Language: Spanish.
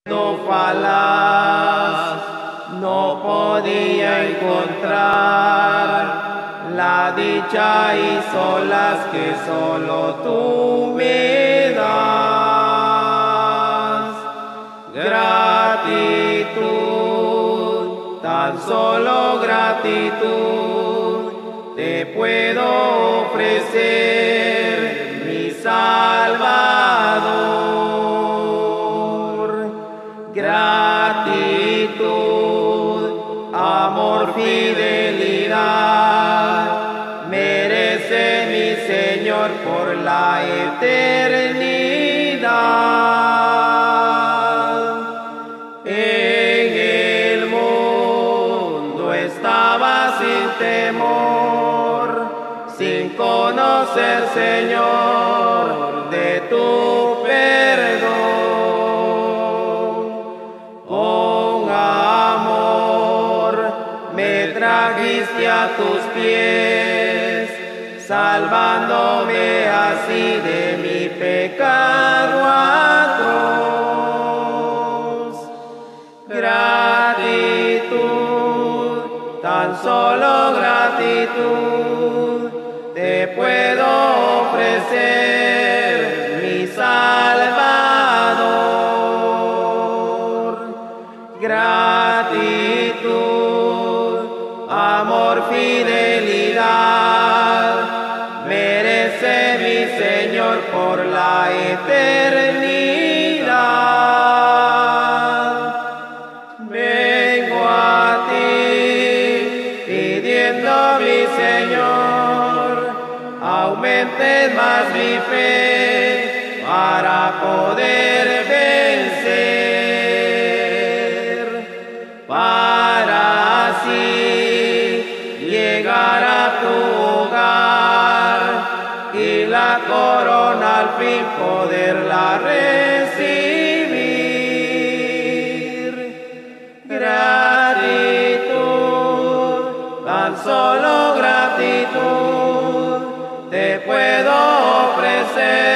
falaz, no podía encontrar la dicha y solas que solo tú me das. Gratitud, tan solo gratitud, te puedo ofrecer, mi Salvador. Gratitud, amor, fidelidad, merece mi Señor por la eternidad. En el mundo estaba sin temor, sin conocer, Señor, de tu perdón. Con amor me trajiste a tus pies, salvándome así de mi pecado atroz. Gratitud, tan solo gratitud, te puedo ofrecer, mi Salvador. Gratitud, amor, fidelidad, merece mi Señor por la eternidad. Vengo a ti pidiendo, mi Señor, aumentes más mi fe para poder vencer, para así llegar a tu hogar y la corona al fin poderla recibir. Gratitud, tan solo gratitud, te puedo ofrecer,